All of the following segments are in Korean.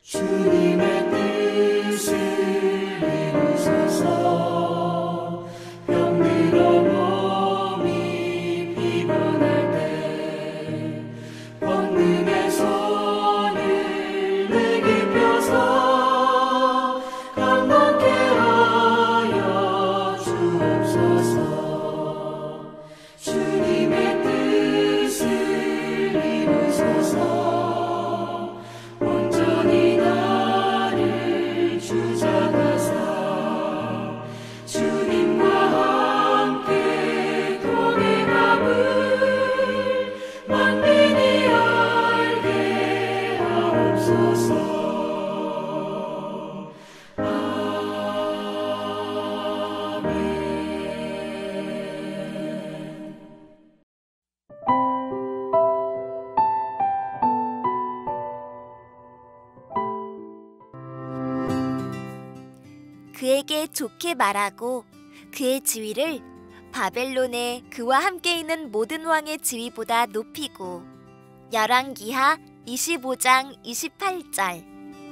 주님의 뜻을 이루소서. 병들어 몸이 피곤할 때 권능의 손을 내게 펴서 강건케 하여 주옵소서. 주님의 뜻을 이루소서. 그에게 좋게 말하고 그의 지위를 바벨론에 그와 함께 있는 모든 왕의 지위보다 높이고. 열왕기하 25장 28절.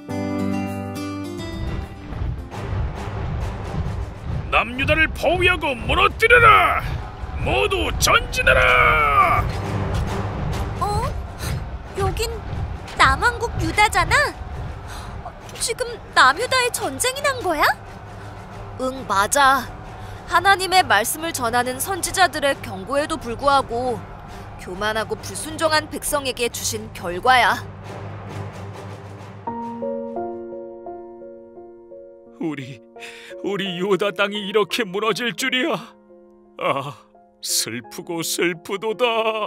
남유다를 포위하고 무너뜨려라! 모두 전진하라! 여긴 남왕국 유다잖아? 지금 남유다에 전쟁이 난 거야? 응, 맞아. 하나님의 말씀을 전하는 선지자들의 경고에도 불구하고 교만하고 불순종한 백성에게 주신 결과야. 우리 유다 땅이 이렇게 무너질 줄이야. 아, 슬프고 슬프도다.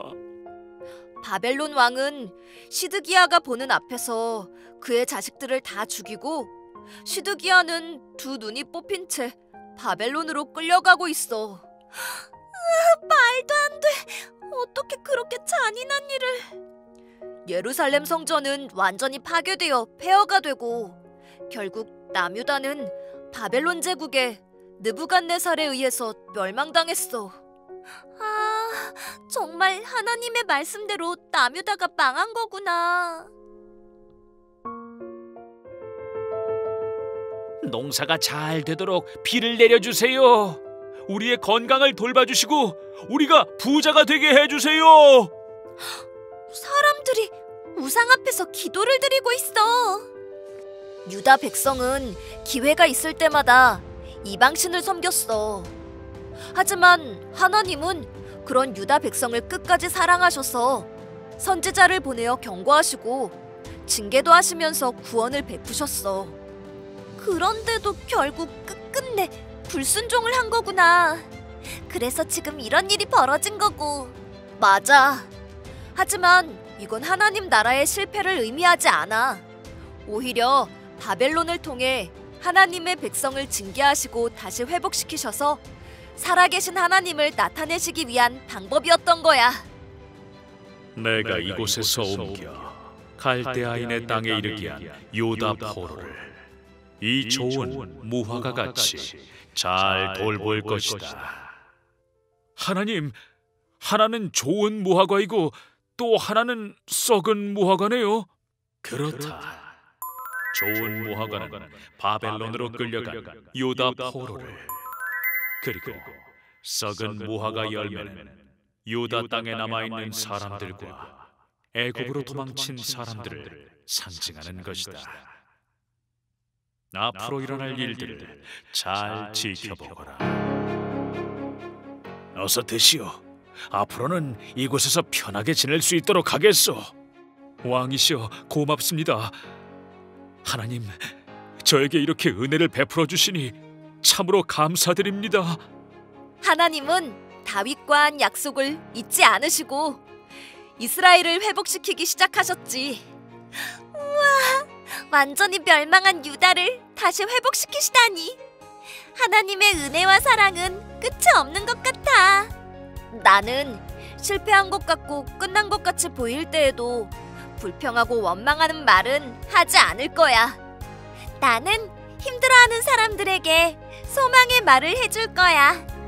바벨론 왕은 시드기야가 보는 앞에서 그의 자식들을 다 죽이고, 시드기야는 두 눈이 뽑힌 채 바벨론으로 끌려가고 있어. 말도 안 돼. 어떻게 그렇게 잔인한 일을. 예루살렘 성전은 완전히 파괴되어 폐허가 되고, 결국 남유다는 바벨론 제국의 느부갓네살에 의해서 멸망당했어. 정말 하나님의 말씀대로 남유다가 망한 거구나. 농사가 잘 되도록 비를 내려주세요. 우리의 건강을 돌봐주시고 우리가 부자가 되게 해주세요. 사람들이 우상 앞에서 기도를 드리고 있어. 유다 백성은 기회가 있을 때마다 이방신을 섬겼어. 하지만 하나님은 그런 유다 백성을 끝까지 사랑하셔서 선지자를 보내어 경고하시고 징계도 하시면서 구원을 베푸셨어. 그런데도 결국 끝끝내 불순종을 한 거구나. 그래서 지금 이런 일이 벌어진 거고. 맞아. 하지만 이건 하나님 나라의 실패를 의미하지 않아. 오히려 바벨론을 통해 하나님의 백성을 징계하시고 다시 회복시키셔서 살아계신 하나님을 나타내시기 위한 방법이었던 거야. 내가 이곳에서 옮겨 갈대아인의 땅에 이르게 한 유다 포로를 이 좋은 무화과 같이 잘 돌볼 것이다. 하나님, 하나는 좋은 무화과이고 또 하나는 썩은 무화과네요. 그렇다. 좋은 무화과는 바벨론으로 끌려간 유다 포로를, 그리고 썩은 무화과 열매는 유다 땅에 남아있는 사람들과 애굽으로 도망친 사람들을 상징하는 것이다. 앞으로 일어날 일들을 잘 지켜보거라. 어서 드시오. 앞으로는 이곳에서 편하게 지낼 수 있도록 하겠소. 왕이시여, 고맙습니다. 하나님, 저에게 이렇게 은혜를 베풀어 주시니 참으로 감사드립니다. 하나님은 다윗과 한 약속을 잊지 않으시고 이스라엘을 회복시키기 시작하셨지. 우와, 완전히 멸망한 유다를 다시 회복시키시다니. 하나님의 은혜와 사랑은 끝이 없는 것 같아. 나는 실패한 것 같고 끝난 것 같이 보일 때에도 불평하고 원망하는 말은 하지 않을 거야. 나는 힘들어하는 사람들에게 소망의 말을 해줄 거야.